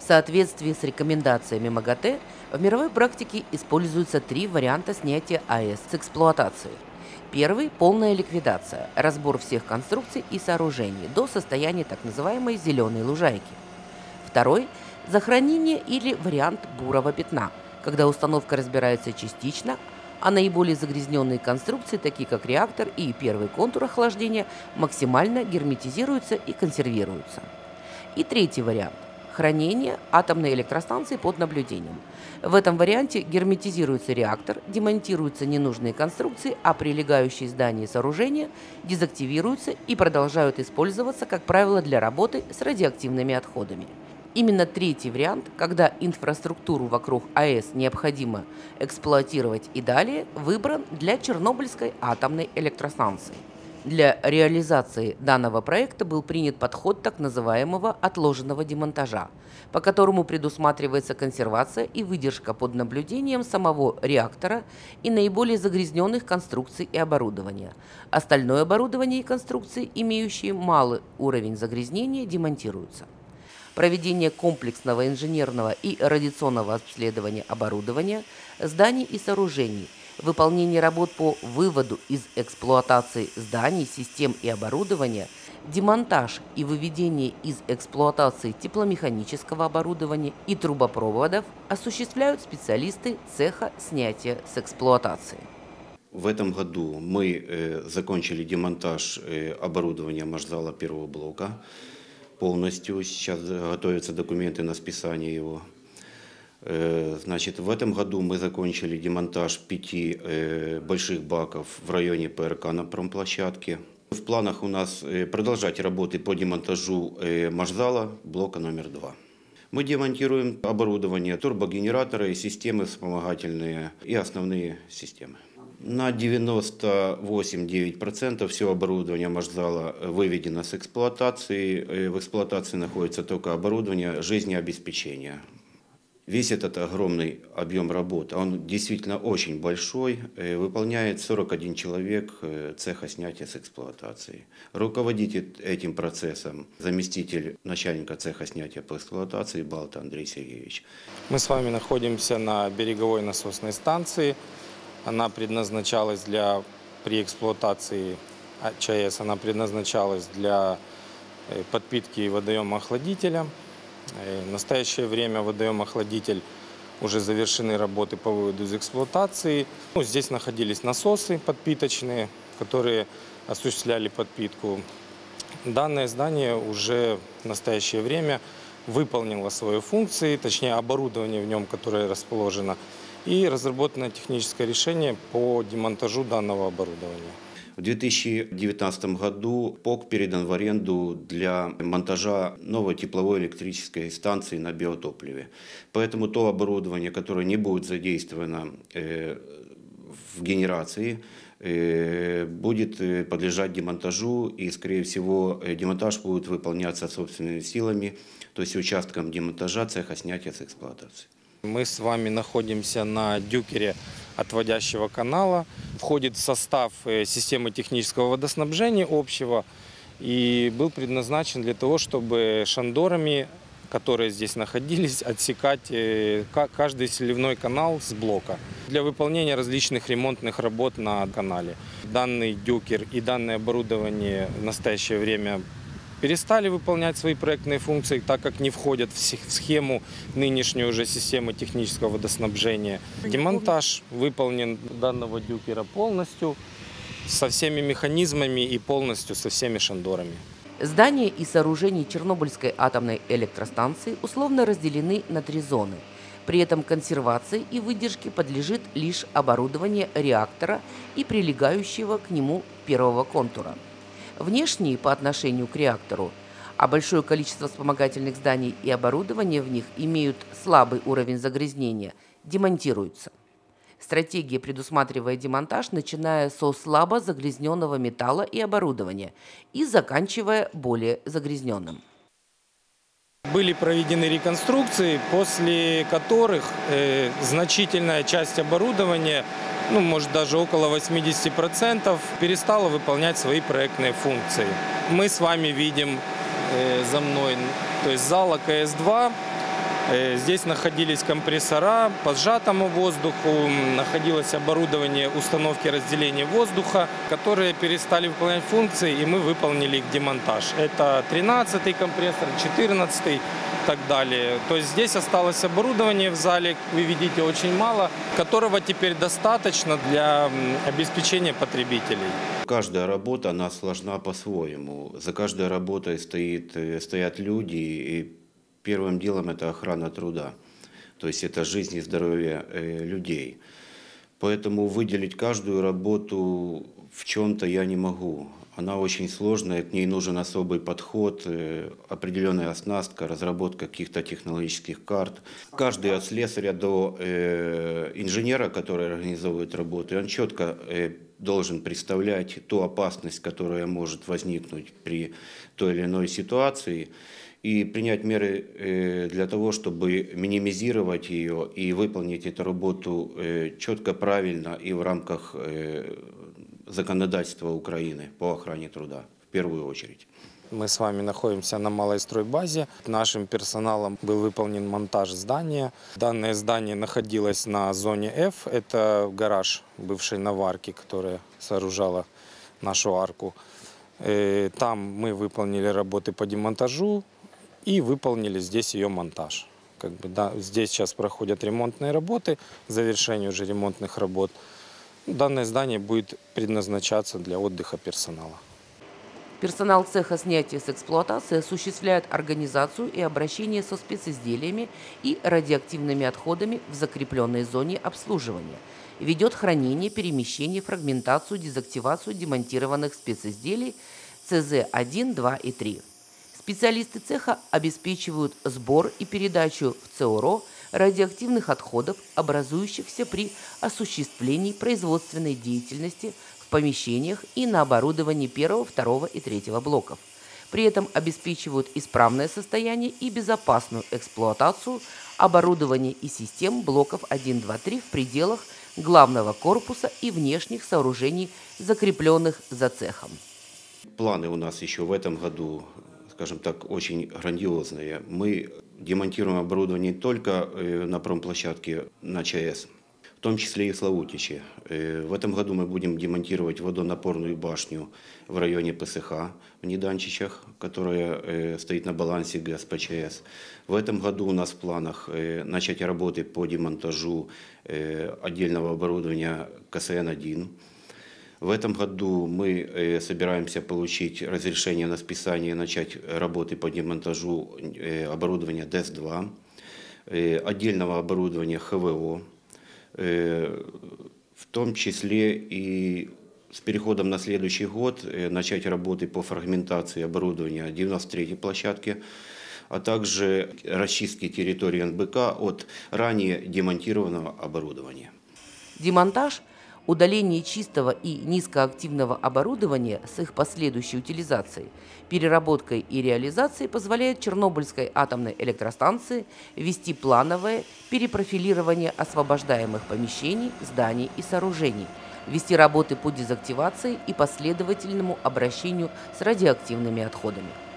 В соответствии с рекомендациями МАГАТЭ в мировой практике используются три варианта снятия АЭС с эксплуатации. Первый – полная ликвидация, разбор всех конструкций и сооружений до состояния так называемой зеленой лужайки. Второй – захоронение или вариант бурого пятна, когда установка разбирается частично, а наиболее загрязненные конструкции, такие как реактор и первый контур охлаждения, максимально герметизируются и консервируются. И третий вариант – хранение атомной электростанции под наблюдением. В этом варианте герметизируется реактор, демонтируются ненужные конструкции, а прилегающие здания и сооружения дезактивируются и продолжают использоваться, как правило, для работы с радиоактивными отходами. Именно третий вариант, когда инфраструктуру вокруг АЭС необходимо эксплуатировать и далее, выбран для Чернобыльской атомной электростанции. Для реализации данного проекта был принят подход так называемого отложенного демонтажа, по которому предусматривается консервация и выдержка под наблюдением самого реактора и наиболее загрязненных конструкций и оборудования. Остальное оборудование и конструкции, имеющие малый уровень загрязнения, демонтируются. Проведение комплексного инженерного и радиационного обследования оборудования, зданий и сооружений, выполнение работ по выводу из эксплуатации зданий, систем и оборудования, демонтаж и выведение из эксплуатации тепломеханического оборудования и трубопроводов осуществляют специалисты цеха снятия с эксплуатации. В этом году мы закончили демонтаж оборудования Машзала первого блока. Полностью сейчас готовятся документы на списание его. Значит, в этом году мы закончили демонтаж 5 больших баков в районе ПРК на промплощадке. В планах у нас продолжать работы по демонтажу Машзала блока номер 2. Мы демонтируем оборудование, турбогенераторы, системы вспомогательные и основные системы. На 98,9% все оборудование Машзала выведено с эксплуатации. В эксплуатации находится только оборудование жизнеобеспечения. Весь этот огромный объем работ, он действительно очень большой, выполняет 41 человек цеха снятия с эксплуатации. Руководит этим процессом заместитель начальника цеха снятия по эксплуатации Балта Андрей Сергеевич. Мы с вами находимся на береговой насосной станции. Она предназначалась при эксплуатации ЧАЭС, она предназначалась для подпитки водоема-охладителя. В настоящее время водоем-охладитель уже завершены работы по выводу из эксплуатации. Здесь находились насосы подпиточные, которые осуществляли подпитку. Данное здание уже в настоящее время выполнило свои функции, точнее оборудование в нем, которое расположено, и разработано техническое решение по демонтажу данного оборудования. В 2019 году ПОК передан в аренду для монтажа новой тепловой электрической станции на биотопливе. Поэтому то оборудование, которое не будет задействовано в генерации, будет подлежать демонтажу, и, скорее всего, демонтаж будет выполняться собственными силами, то есть участком демонтажа цеха снятия с эксплуатации. Мы с вами находимся на дюкере отводящего канала. Входит в состав системы технического водоснабжения общего и был предназначен для того, чтобы шандорами, которые здесь находились, отсекать каждый сливной канал с блока для выполнения различных ремонтных работ на канале. Данный дюкер и данное оборудование в настоящее время перестали выполнять свои проектные функции, так как не входят в схему нынешней уже системы технического водоснабжения. Демонтаж выполнен данного дюкера полностью, со всеми механизмами и полностью со всеми шандорами. Здания и сооружения Чернобыльской атомной электростанции условно разделены на 3 зоны. При этом консервации и выдержке подлежит лишь оборудование реактора и прилегающего к нему первого контура. Внешние по отношению к реактору, а большое количество вспомогательных зданий и оборудования в них имеют слабый уровень загрязнения, демонтируются. Стратегия предусматривает демонтаж, начиная со слабо загрязненного металла и оборудования и заканчивая более загрязненным. Были проведены реконструкции, после которых значительная часть оборудования, может даже около 80%, перестала выполнять свои проектные функции. Мы с вами видим за мной, то есть зал АКС-2, Здесь находились компрессора по сжатому воздуху, находилось оборудование установки разделения воздуха, которые перестали выполнять функции, и мы выполнили их демонтаж. Это 13-й компрессор, 14-й и так далее. То есть здесь осталось оборудование в зале, вы видите, очень мало, которого теперь достаточно для обеспечения потребителей. Каждая работа, она сложна по-своему. За каждой работой стоят люди, и первым делом это охрана труда. То есть это жизнь и здоровье людей. Поэтому выделить каждую работу в чем-то я не могу. Она очень сложная, к ней нужен особый подход, определенная оснастка, разработка каких-то технологических карт. Каждый от слесаря до инженера, который организовывает работу, он четко должен представлять ту опасность, которая может возникнуть при той или иной ситуации, и принять меры для того, чтобы минимизировать ее и выполнить эту работу четко, правильно и в рамках законодательства Украины по охране труда, в первую очередь. Мы с вами находимся на малой стройбазе. Нашим персоналом был выполнен монтаж здания. Данное здание находилось на зоне F. Это гараж бывшей наварки, которая сооружала нашу арку. Там мы выполнили работы по демонтажу и выполнили здесь ее монтаж. Здесь сейчас проходят ремонтные работы, завершение уже ремонтных работ. Данное здание будет предназначаться для отдыха персонала. Персонал цеха снятия с эксплуатации осуществляет организацию и обращение со специзделиями и радиоактивными отходами в закрепленной зоне обслуживания, ведет хранение, перемещение, фрагментацию, дезактивацию демонтированных специзделий ЦЗ-1, 2 и 3. Специалисты цеха обеспечивают сбор и передачу в ЦОРО радиоактивных отходов, образующихся при осуществлении производственной деятельности в помещениях и на оборудовании 1, 2 и 3 блоков. При этом обеспечивают исправное состояние и безопасную эксплуатацию оборудования и систем блоков 1, 2, 3 в пределах главного корпуса и внешних сооружений, закрепленных за цехом. Планы у нас еще в этом году, скажем так, очень грандиозные. Мы демонтируем оборудование не только на промплощадке на ЧАЭС, в том числе и в Славутиче. В этом году мы будем демонтировать водонапорную башню в районе ПСХ в Неданчичах, которая стоит на балансе ГЭС-ПЧС. В этом году у нас в планах начать работы по демонтажу отдельного оборудования КСН-1. В этом году мы собираемся получить разрешение на списание и начать работы по демонтажу оборудования ДЭС-2, отдельного оборудования ХВО, в том числе и с переходом на следующий год начать работы по фрагментации оборудования 93-й площадки, а также расчистки территории НБК от ранее демонтированного оборудования. Демонтаж, удаление чистого и низкоактивного оборудования с их последующей утилизацией, переработкой и реализацией позволяет Чернобыльской атомной электростанции вести плановое перепрофилирование освобождаемых помещений, зданий и сооружений, вести работы по дезактивации и последовательному обращению с радиоактивными отходами.